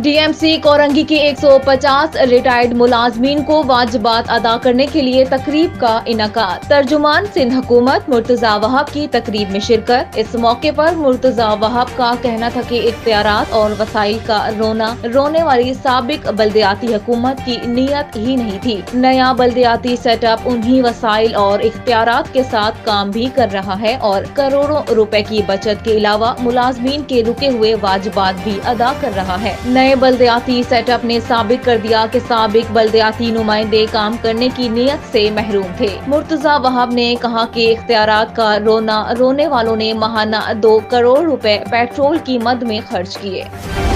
DMC Korangi की 150 retired मुलाजमीन को वाजिबात अदा करने के लिए तकरीब का इनकाद। तर्जुमान सिंध हुकूमत मुर्तजा वहाब की तकरीब में शिरकत। इस मौके पर मुर्तजा वहाब का कहना था कि इख्तियारात और वसाइल का रोने वाली साबिक बल्दियाती हुकूमत की नीयत ही नहीं थी। नया बल्दियाती सेटअप उन्हीं वसाइल और इख्तियारात के साथ काम भी कर रहा है और करोड़ों रुपए की बचत के अलावा मुलाजमीन के रुके हुए वाजिबात भी अदा कर रहा है। नए बल्दियाती सेटअप ने साबित कर दिया कि साबिक बल्दियाती नुमाइंदे काम करने की नीयत से महरूम थे। मुर्तजा वहाब ने कहा कि इख्तियारात का रोने वालों ने माहाना 2 करोड़ रुपए पेट्रोल की मद में खर्च किए।